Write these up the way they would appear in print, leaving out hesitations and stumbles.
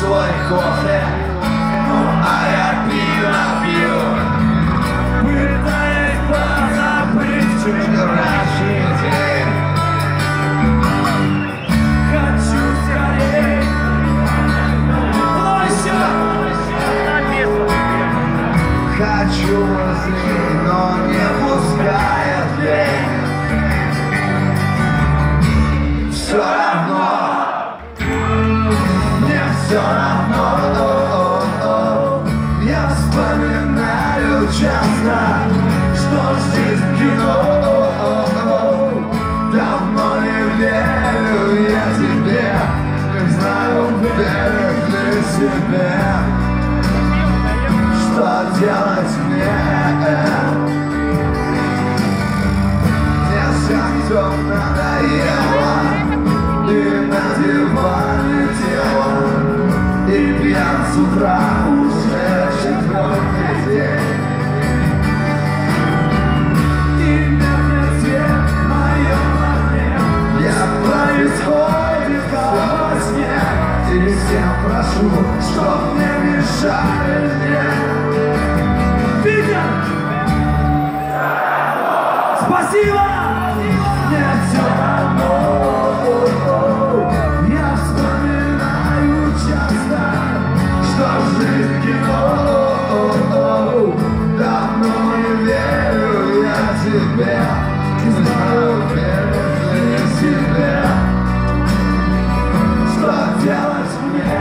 свой кофе, ну а я пиво пью, пытаясь позабыть вчерашний день. Хочу скорей, хочу возле, но не пускает лень. Все равно, мне все равно, я вспоминаю часто, что жизнь кино. Давно не верю я тебе, не знаю, верю ли себе. Что делать мне? Мне все надоело, и на диване тело, и пьян с утра уже четвертый день. И мертвец в моем окне, я происходит во сне, и всем прошу, чтоб не мешали мне. Питер! Спасибо! Мне все равно, я вспоминаю часто, что жизнь кино. Давно не верю я тебе, не знаю, верю ли себе. Что делать мне?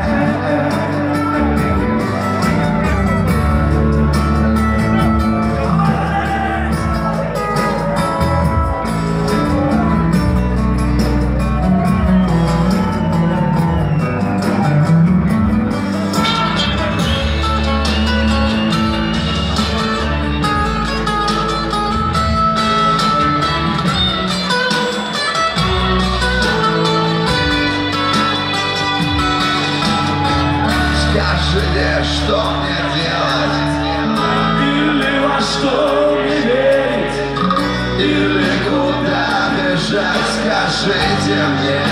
Скажите, что мне делать? Или во что мне верить? Или куда бежать? Скажите мне.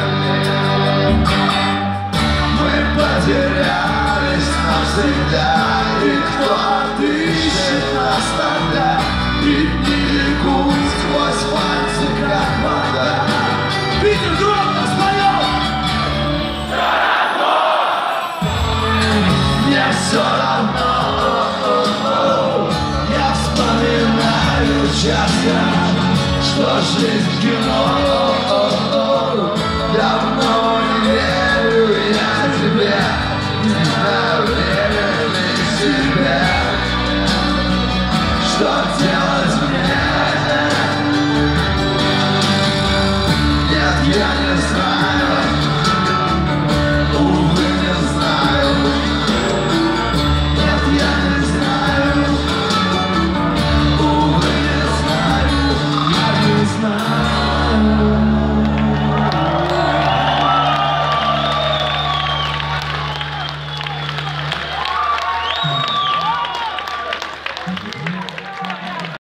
Мы потерялись навсегда, и кто отыщет нас тогда? И дни текут сквозь пальцы, как вода. Питер, громко споем! Мне все равно, я вспоминаю часто, что жизнь кино. Давно не верю я тебе, не знаю, верю ли себе. Что делать